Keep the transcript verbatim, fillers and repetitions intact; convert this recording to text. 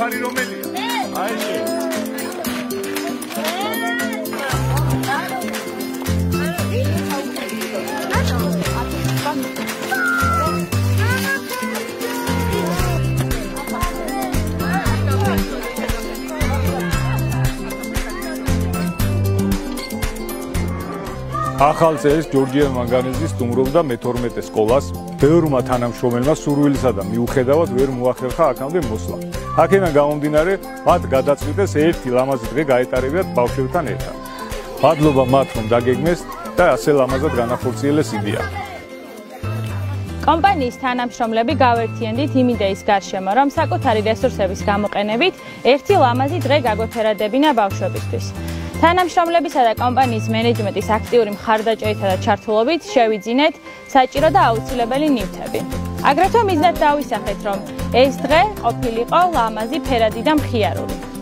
საფარი რომელია? აი ახალ წელს ჯორჯია მანგანეზი სტუმრობდა მეთორმეტე სკოლას. ბევრმა თანამშრომელმა სურვილისა და მიუხედავად ვერ მოახერხა აქამდე მოსვლა. აქედან გამომდინარე, მათ გადაწყვიტეს ერთი ლამაზი დღე გაეტარებიათ ბავშვებთან ერთად. მადლობა მათ, რომ დაგეგმეს და ასე ლამაზად განახორციელეს იდეა. კომპანიის თანამშრომლები გავერთიანდით იმ იდეის გარშემო, რომ საკუთარი რესურსების გამოყენებით ერთი ლამაზი დღე გაგვეფერადებინა ბავშვებისთვის. თანამშრომლებისა და კომპანიის მენეჯმენტის აქტიური მხარდაჭერითა და ჩართულობით შევიძინეთ საჭირო და აუცილებელი ნივთები. აგრეთვე მიზნად დავისახეთ, რომ ეს დღე ყოფილიყო ლამაზი, ფერადი და მხიარული.